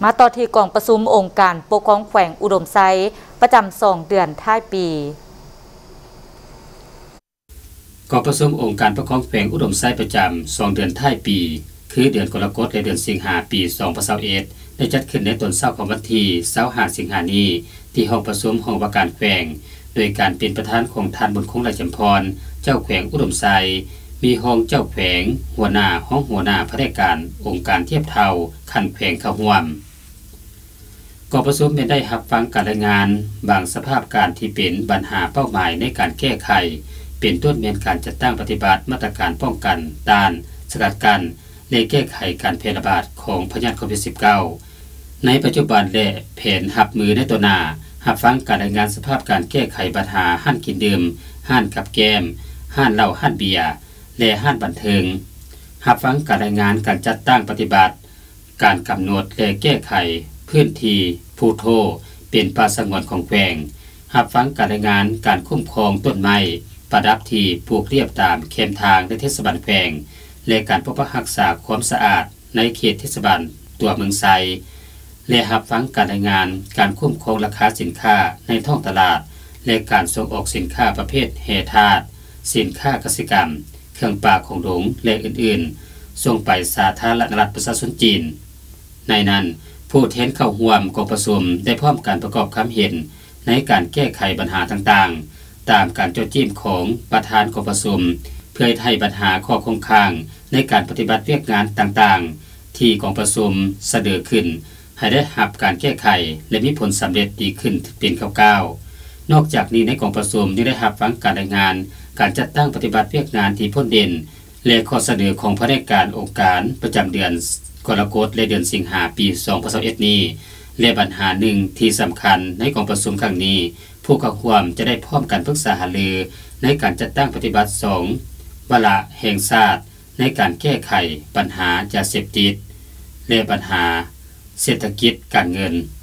มาต่อที่กองประชุมองค์การปกครองแขวงอุดมไซประจำ2 เดือนท้ายปีกองประชุมองค์การปกครองแขวงอุดมไซประจำ2 เดือนท้ายปีคือเดือนกรกฎาคมและเดือนสิงหาคมปี2021ได้จัดขึ้นในตอนเช้าของวันที่25 สิงหาคมนี้ที่ห้องประชุมห้องว่าการแขวงโดยการเป็นประธานของท่านบุญคงราชจำพรเจ้าแขวงอุดมไซมีห้องเจ้าแขวงหัวหน้าห้องหัวหน้าพนักงานองค์การเทียบเท่าขั้นแขวงเข้าร่วมกองประชุมได้รับฟังการรายงานบางสภาพการที่เป็นปัญหาเป้าหมายในการแก้ไขเป็นต้นเมียนการจัดตั้งปฏิบัติมาตรการป้องกันต้านสกัดกั้นและแก้ไขการแพร่ระบาดของพยาธิโควิด -19 ในปัจจุบันและแผนรับมือในตัวหน้ารับฟังการรายงานสภาพการแก้ไขปัญหาห้านกินดื่มห้านกับแก้มห้านเหล้าห้านเบียร์และห้านบันเทิงรับฟังการรายงานการจัดตั้งปฏิบัติการกำหนดและแก้ไขพื้นที่ภูโทเป็นป่าสงวนของแขวงรับฟังการรายงานการคุ้มครองต้นไม้ประดับที่ปลูกเรียบตามเขตทางในเทศบาลแขวงและการปกปักรักษาความสะอาดในเขตเทศบาลตัวเมืองไซและรับฟังการรายงานการคุ้มครองราคาสินค้าในท้องตลาดและการส่งออกสินค้าประเภทแห่ธาตุสินค้าเกษตรกรรมเครื่องป่าของหลวงและอื่นๆส่งไปสาธารณรัฐประชาชนจีนในนั้นผู้แทนเข้าร่วมกองประชุมได้พร้อมการประกอบความเห็นในการแก้ไขปัญหาต่างๆตามการจดจิ้มของประธานกองประชุมเพื่อให้ปัญหาข้อคงค้างในการปฏิบัติเวียกงานต่างๆที่กองประชุมเสนอขึ้นให้ได้รับการแก้ไขและมีผลสำเร็จดีขึ้นเป็นก้าวๆนอกจากนี้ในกองประชุมยังได้รับฟังการรายงานการจัดตั้งปฏิบัติเวียกงานที่พ้นเด่นและข้อเสนอของพนักงานองค์การประจำเดือนกรกฎาคมและเดือนสิงหาคมปี2021นี้และปัญหาหนึ่งที่สำคัญในกองประชุมครั้งนี้ผู้เข้าร่วมจะได้พร้อมกันปรึกษาหารือในการจัดตั้งปฏิบัติ2วาระแห่งชาติในการแก้ไขปัญหายาเสพติดและปัญหาเศรษฐกิจการเงิน